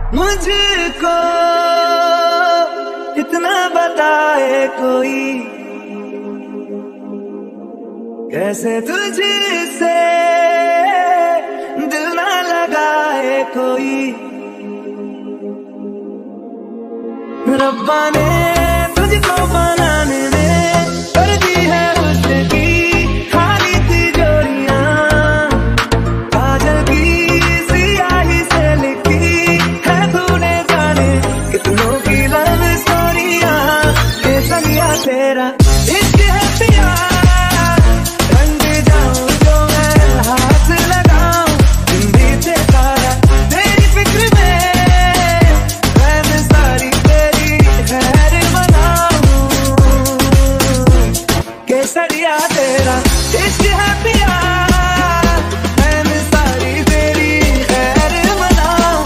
मुझको कितना बताए कोई, कैसे तुझसे दिल ना लगाए कोई। रब्बा ने तुझको बनाने में कर दी है उसकी खाली तिजोरियां, काजल की सियाही से लिखी है तूने जाने कितनों की लव स्टोरियां। केसरिया तेरा इश्क है पिया, रंग जाऊं जो मैं हाथ लगाऊं, दिन बीते सारा तेरी फिक्र में, मैं सारी तेरी खैर मनाऊं। केसरिया तेरा इश्क है पिया, मैं सारी तेरी खैर मनाऊं।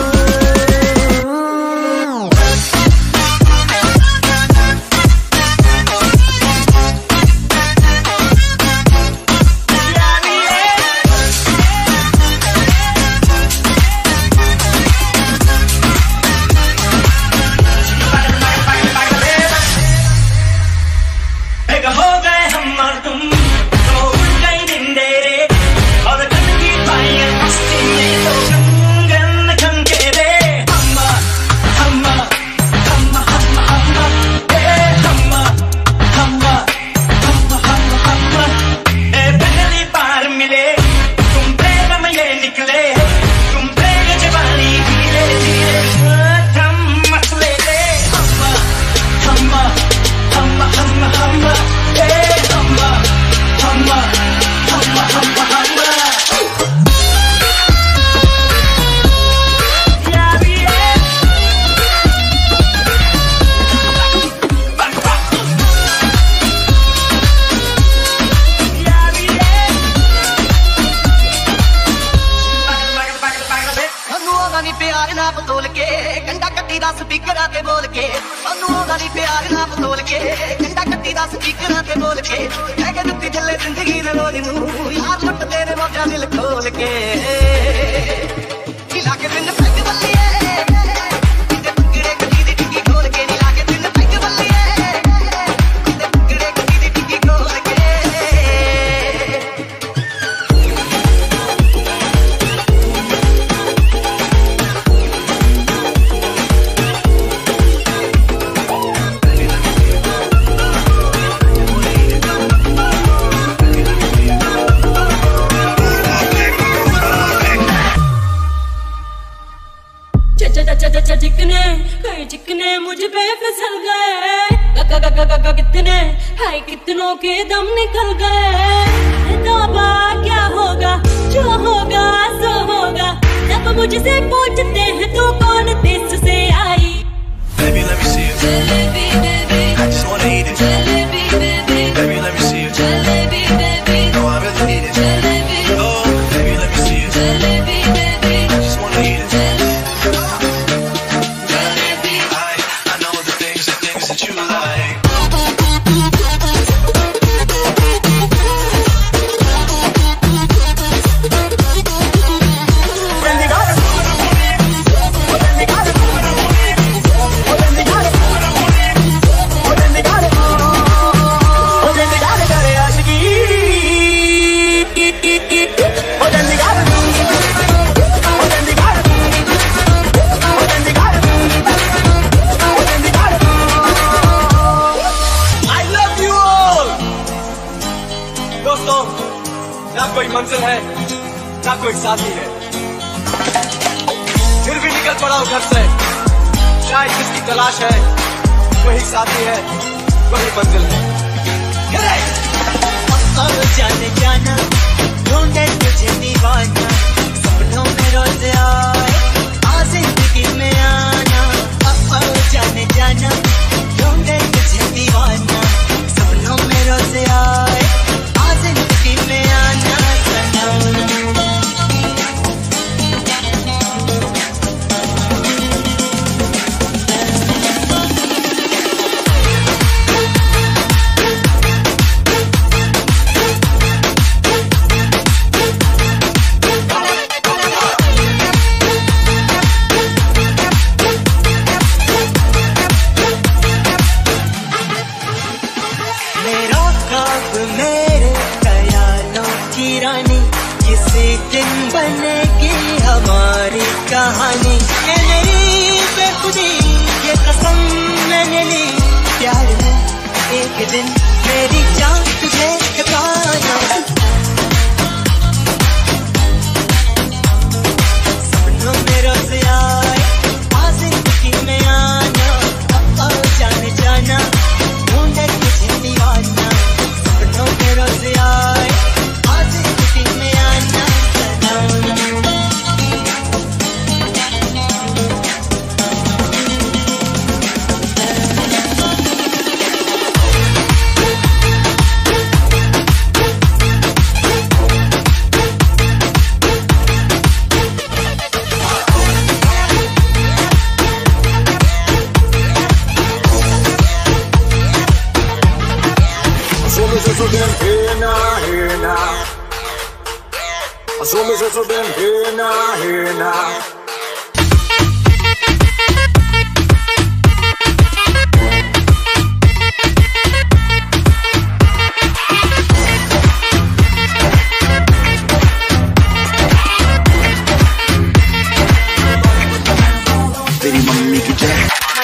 हो गए हम और तुम, तो कई दिन देरे और कल की पाई मस्ती में तो गन खन के रे। हम्मा हम्मा हम्मा हम्मा हम्मा ए हम्मा हम्मा हम्मा हम्मा हम्मा ए पहली बार मिले तुम प्रेम में ये निकले, तुम प्रेम जवानी धीरे धीरे थम मसले ले। हम्मा हम्मा हम्मा हम्मा हम्मा ए हम्मा हम्मा हम्मा हम्मा हम्मा यारी ए यारी ए ਸਾਨੂੰ ਉਹਦਾ ਨੀ ਪਿਆਰ ਨਾ ਬਤੋਲ ਕੇ, ਕੰਡਾ ਕੱਟੀ ਦਾ ਸਪੀਕਰਾਂ ਤੇ ਬੋਲ ਕੇ। ਸਾਨੂੰ ਉਹਦਾ ਨੀ ਪਿਆਰ ਨਾ ਬਤੋਲ ਕੇ, ਕੰਡਾ ਕੱਟੀ ਦਾ ਸਪੀਕਰਾਂ ਤੇ ਬੋਲ ਕੇ। ਕਹਿ ਕੇ ਦਿੱਤੀ ਥੱਲੇ ਜ਼ਿੰਦਗੀ ਦੇ ਰੋਜ਼ ਨੂੰ, ਯਾਰ ਲੁੱਟ ਤੇਰੇ ਮੋਢਿਆਂ ਦਿਲ ਖੋਲ ਕੇ। ਲਾ ਕੇ ਦਿਨ ਪੈਗ ਬੱਲੀਏ, ਕਿਤੇ ਪਕੜੇ ਗੱਡੀ ਦੀ ਟਿੱਕੀ ਖੋਲ ਕੇ। ਨੀ ਲਾ ਕੇ ਦਿਨ ਪੈਗ ਬੱਲੀਏ, ਕਿਤੇ ਪਕੜੇ ਗੱਡੀ ਦੀ ਟਿੱਕੀ ਖੋਲ ਕੇ। चिकने मुझ पे फिसल गए, कितने हाय कितनों के दम निकल गए। तौबा क्या होगा, जो होगा सो होगा, जब मुझसे पूछते हैं तू कौन देश से आई। Baby, let me see you. Jalebi baby, I just wanna eat it. Jalebi baby, Baby, let me see you. Jalebi baby, No, I really need it. Jalebi, Oh, baby, let me see you. Jalebi baby, I just wanna eat it. Jalebi. I know the things that you like. दोस्तों, ना कोई मंजिल है ना कोई साथी है, फिर भी निकल पड़ा हूं घर से। शायद जिसकी तलाश है वही साथी है, वही मंजिल है। जाने जाना ढूंढे तुझे दीवाना, सपनों में रोज आए आ जिंदगी में आना। जाने जाना ढूंढे तुझे दीवाना, सपनों में रोज आए आ जिंदगी में आना। सनम कहानी है मेरी बेखुदी, ये कसम मैंने ली प्यार में एक दिन मेरी जान तुझे पाना। सपनों में रोज आए आज़िंदगी में आना, अब जाने जाना ढूंढे तुझे दीवाना। सपनों में रोज आए आज़िंदगी में आना। So them here now. So me say so them here now. तेरी मम्मी की जय।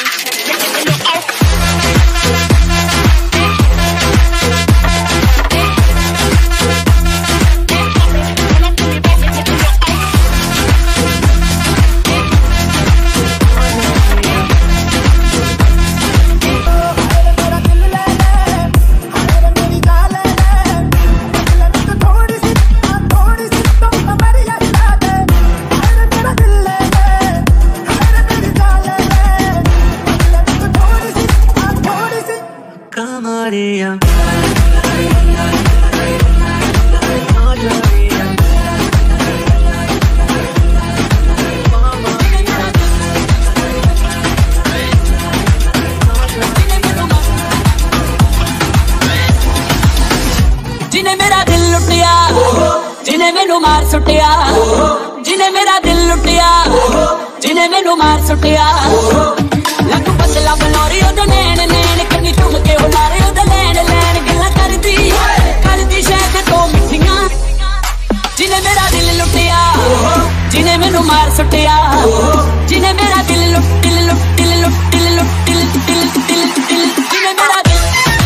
जिन्हें मेरा दिल लुटिया, जिन्हें मैनू मार सुटिया, जिन्हें मेरा दिल लुटिया, जिन्हें मैनू मार सुटिया। लग पतला बनौरी ओदे नैन नैन, कन्नी चुम के उलारे ओदे लैन लैन, गल्लां करदी शायद तो मिठियां। जिन्हें मेरा दिल लुटिया, जिन्हें मैनू मार सुटिया, जिन्हें मेरा दिल लुट दिल लुट दिल लुट दिल लुट दिल दिल दिल दिल, जिन्हें मेरा दिल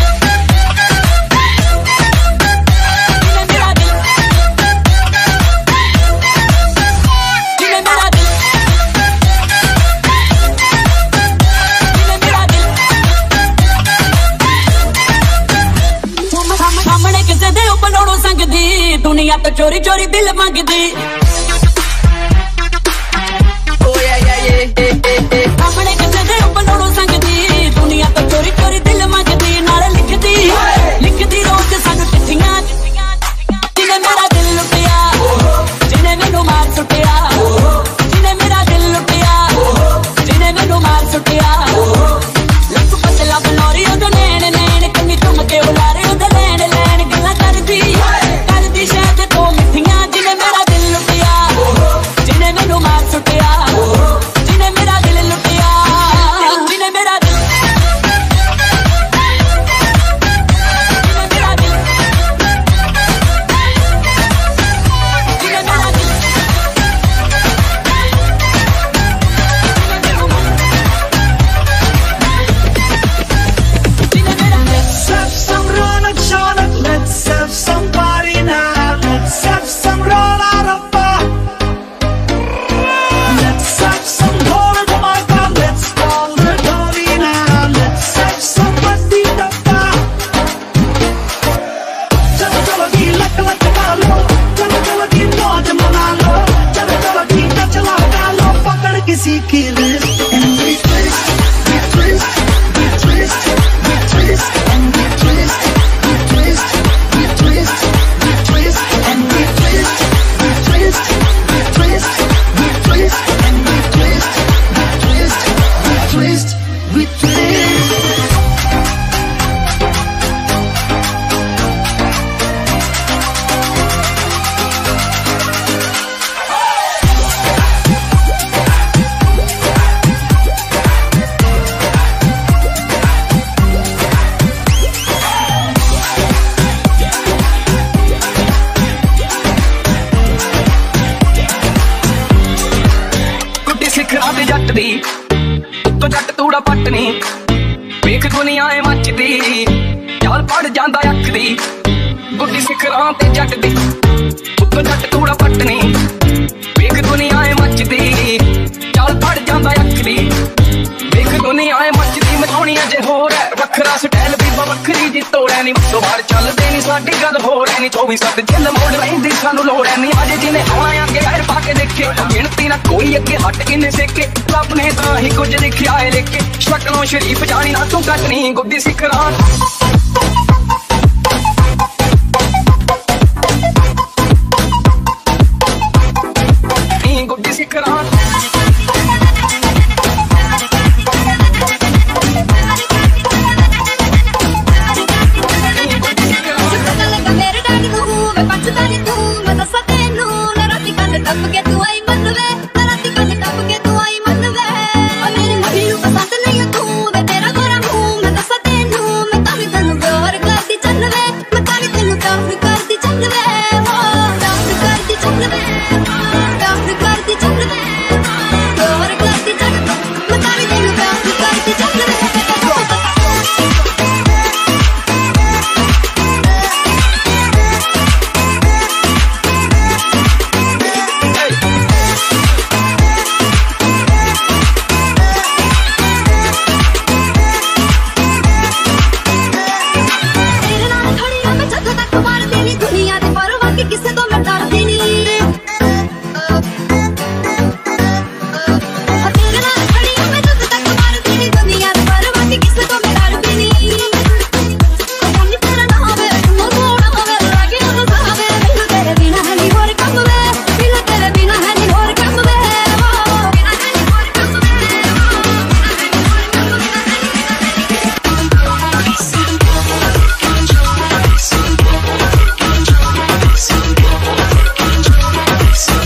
दुनिया तो चोरी चोरी दिल मंगदी। सामने किसे दे बनोड़ो संगदी, दुनिया तो चोरी चोरी दिल मंगदी। नाले लिखदी रोज सानू चिट्ठियां। जिन्हें मेरा दिल लुटिया, जिन्हें मैनू मार सुटिया, जिन्हें मेरा दिल लुटिया, जिन्हें मैनू मार सुटिया। लक पतला बनौरी ओदे नैन नैन, कन्नी चुम के उलारे ओदे लैन लैन, गल्लां करदी शायद तो मिठियां। जिन्हें मेरा दिल लुटिया, जिन्हें मैनू मार सुटिया, जिन्हें मेरा दिल लुटिया, जिन्हें मेरा दिल ते जट दी उत्तों जट तूड़ा पटनी वेख दुनिया ए मचदी चाल पड़ जांदा अख दी गुड्डी सिखरां ते जट दी उत्तों जट तूड़ा पटनी वेख दुनिया ए मचदी चाल पड़ जांदा अख दी वेख दुनिया ए मचदी मचाउणी अजे होर है वखरा स्टाइल भी वखरी जी तोड़े नी तो बाहर चलदे नी साडी गल होर है नी 24/7 जिल मोड़ रहिंदी सानू लोड़ है नी अजे जिने आया अगे पैर पा के देखे गिनती ना कोई अगे हट किन्ने सेके रब ने तां ही कुछ लिखिया है लेके शक्लों शरीफ जानी ना तू कटनी गुड्डी सिखरां गुड्डी सिखरां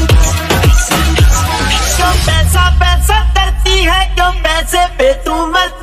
पे तू मर